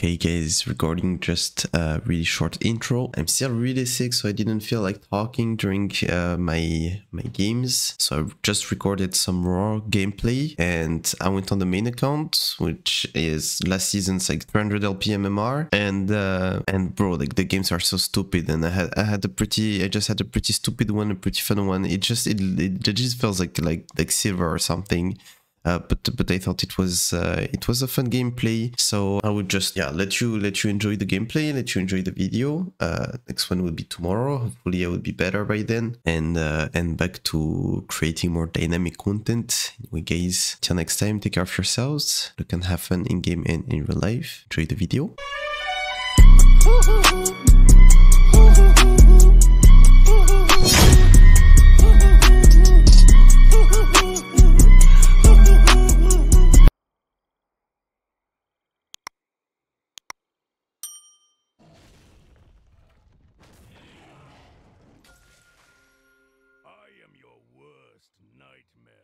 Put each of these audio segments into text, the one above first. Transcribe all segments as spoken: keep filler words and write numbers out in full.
Okay guys, recording just a really short intro. I'm still really sick, so I didn't feel like talking during uh, my my games. So I just recorded some raw gameplay and I went on the main account, which is last season's like three hundred L P M M R. And uh, and bro, like the games are so stupid, and I had I had a pretty I just had a pretty stupid one, a pretty fun one. It just it it, it just feels like like like silver or something. Uh, but but I thought it was uh, it was a fun gameplay, so I would just yeah let you let you enjoy the gameplay, let you enjoy the video. Uh, next one will be tomorrow. Hopefully I will be better by then, and uh, and back to creating more dynamic content. Anyway, guys, till next time, take care of yourselves. Look and have fun in game and in real life. Enjoy the video. I am your worst nightmare.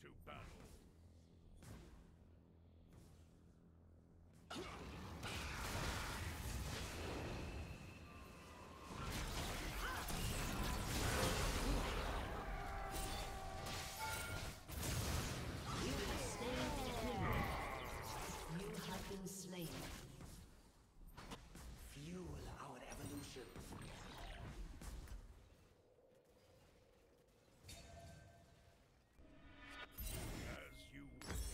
to battle. Been slain. Fuel our evolution. As you wish.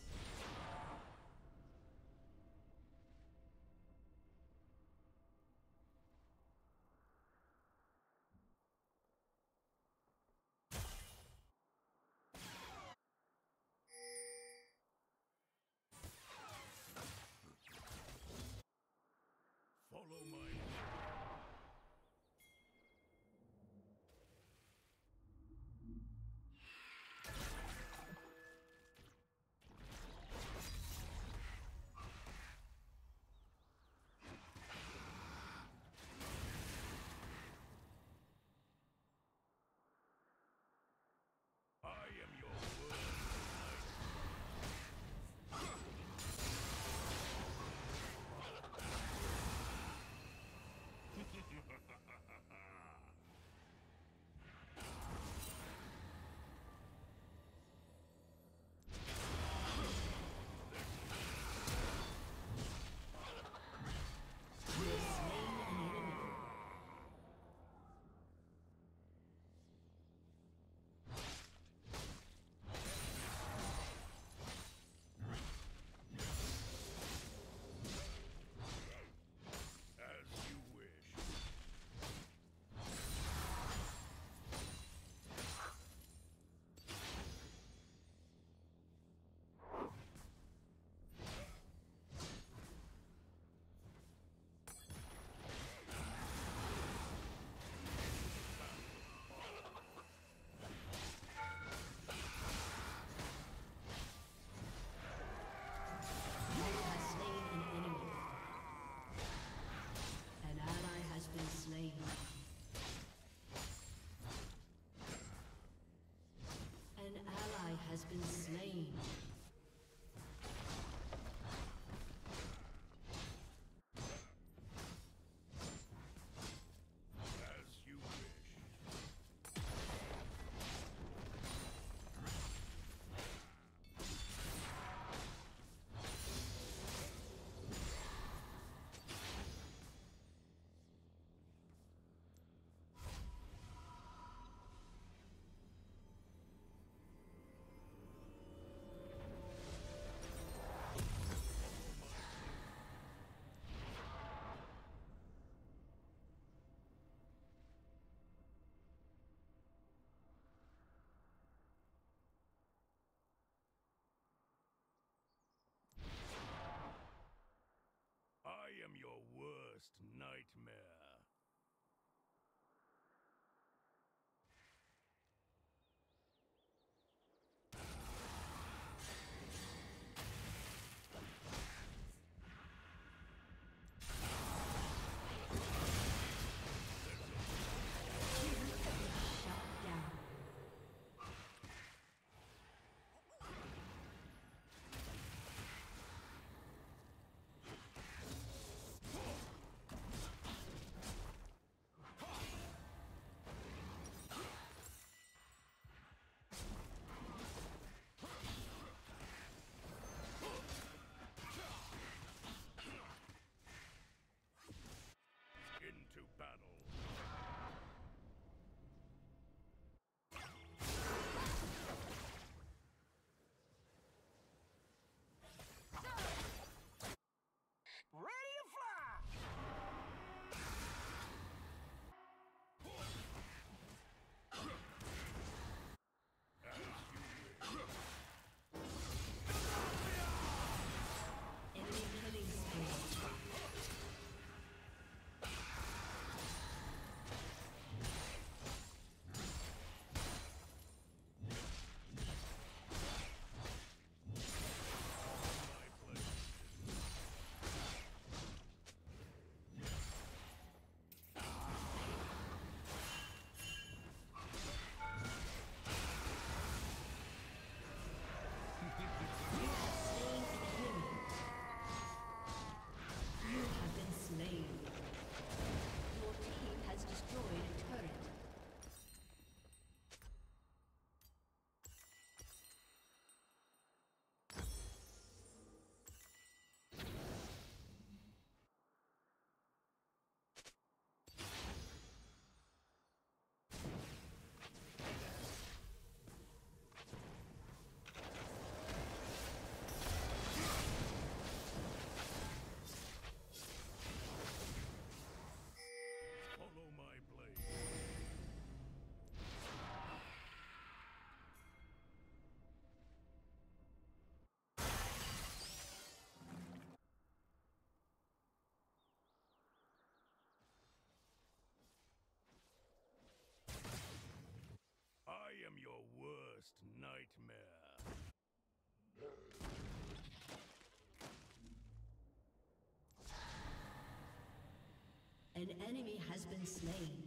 Follow my I am your As you wish. Slain. An ally has been slain. As you wish. I am your worst nightmare. worst nightmare. An enemy has been slain.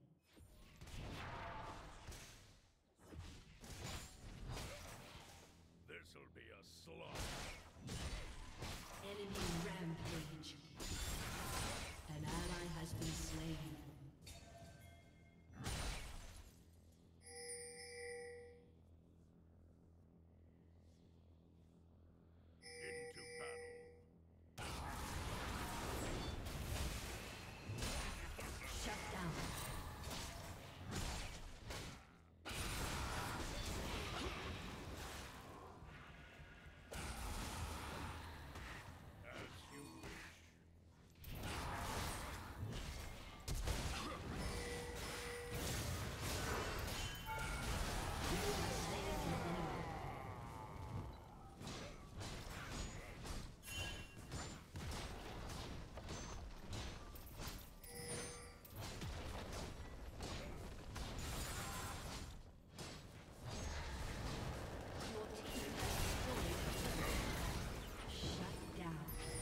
This'll be a slaughter. Enemy rampage. An ally has been slain. Into battle. Shut down. As you wish. Your team has destroyed a turret. Shut down.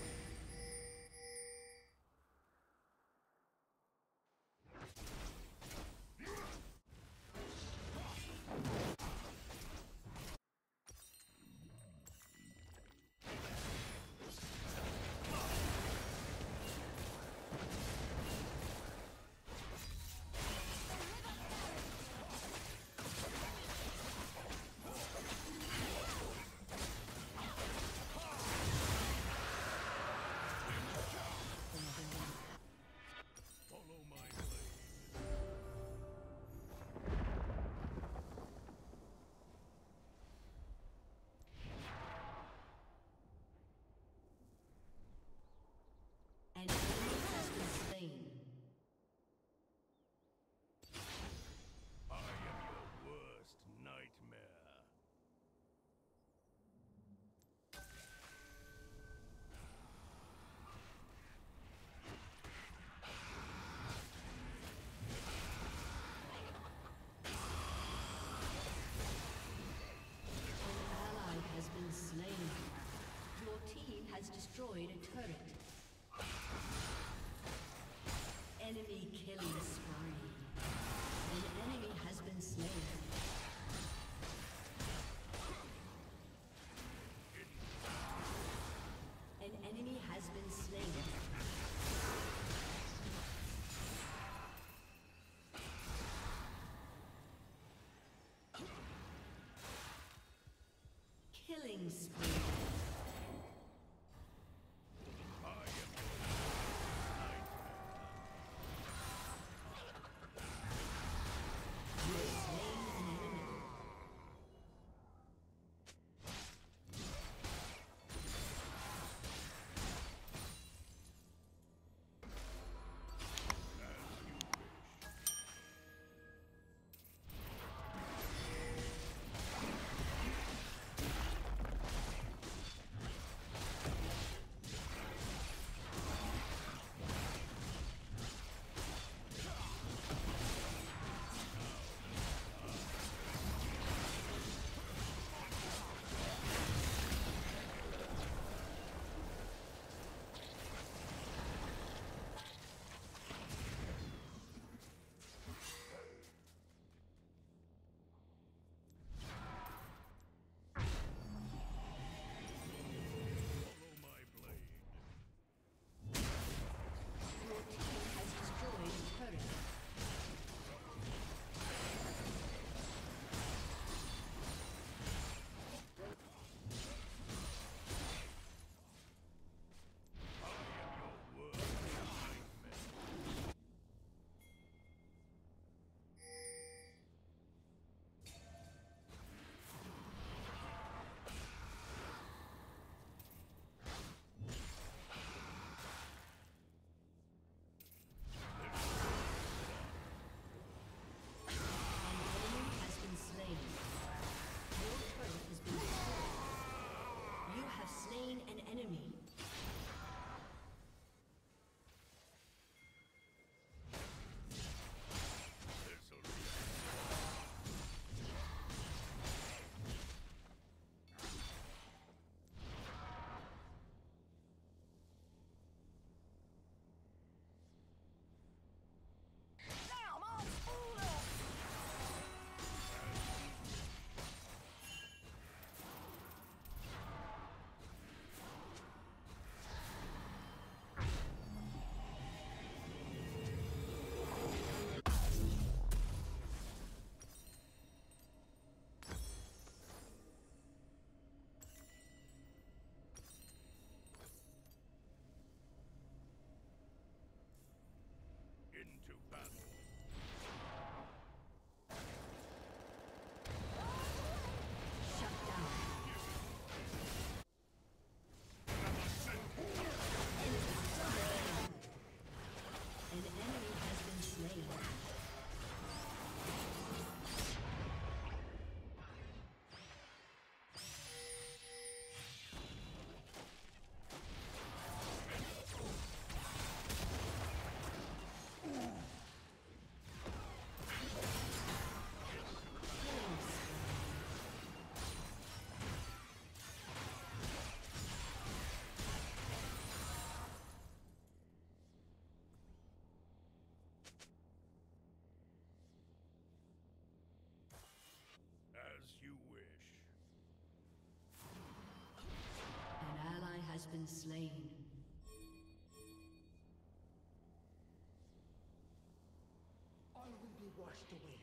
Follow my blade. An enemy has been slain. I am your worst nightmare. An ally has been slain. Your team has destroyed a turret. Enemy killing spree. An enemy has been slain. An enemy has been slain. Killing spree. I am your You have slain an enemy. been slain. All will be washed away.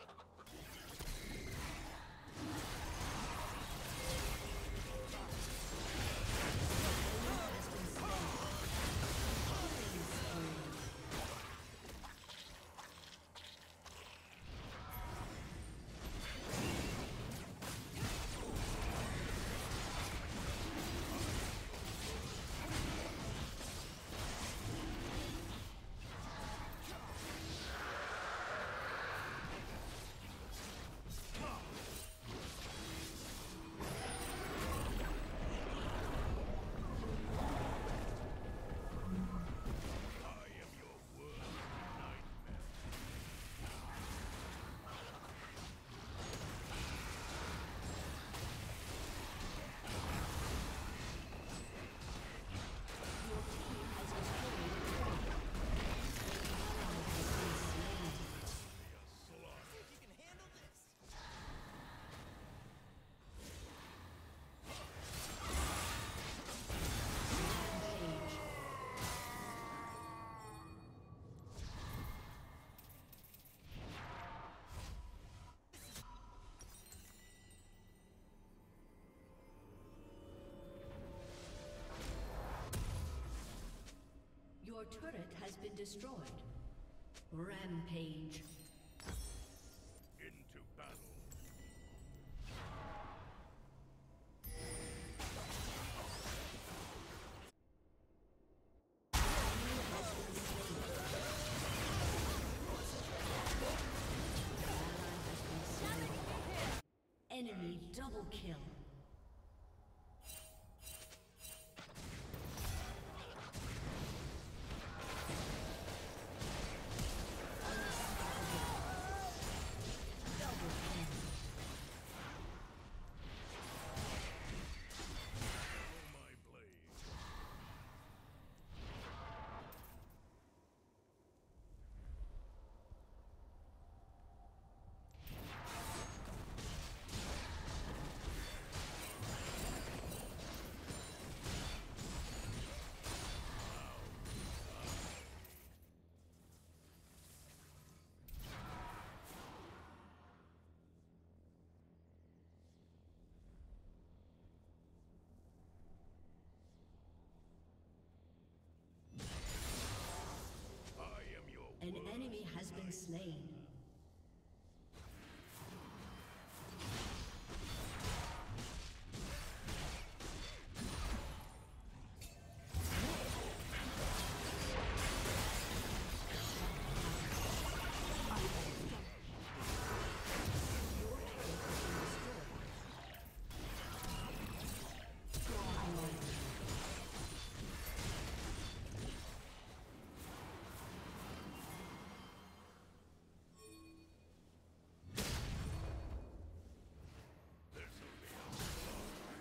Your turret has been destroyed. Rampage. Into battle. Enemy double kill. My blade. I am your An worst enemy has been nightmare. slain. This'll be a slaughter.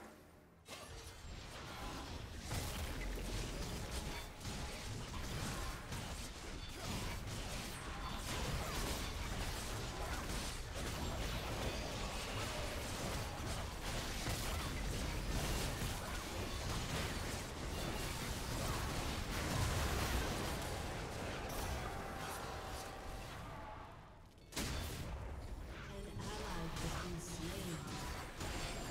An ally has been slain.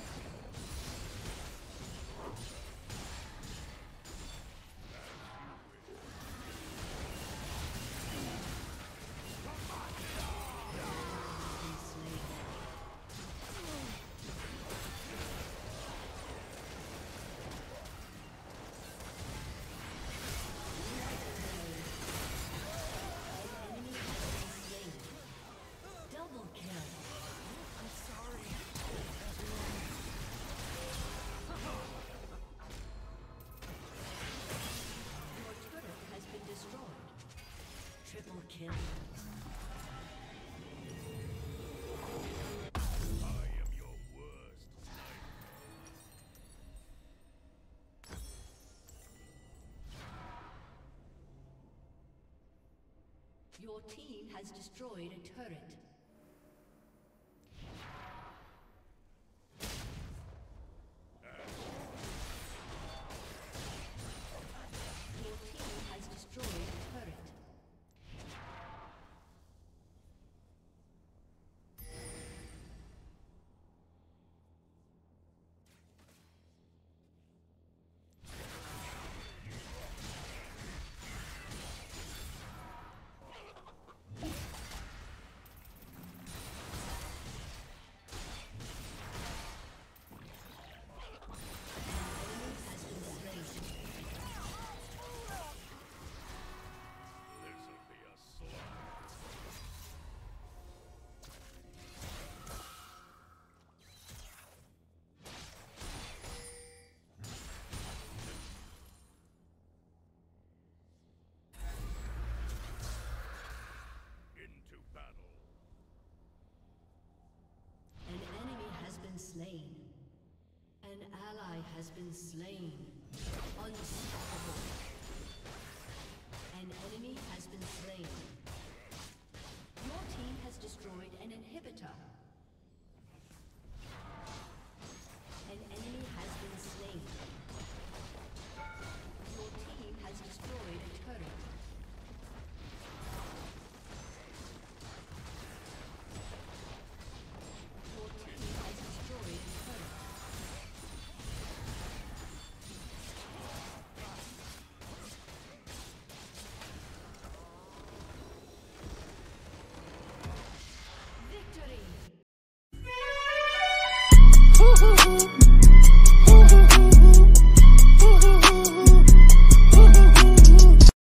Been slain. An enemy has been slain. Double kill. Your turret has been destroyed. Triple kill. I am your worst nightmare. Your team has destroyed a turret. ally has been slain. Unstoppable. An enemy has been slain. Your team has destroyed an inhibitor.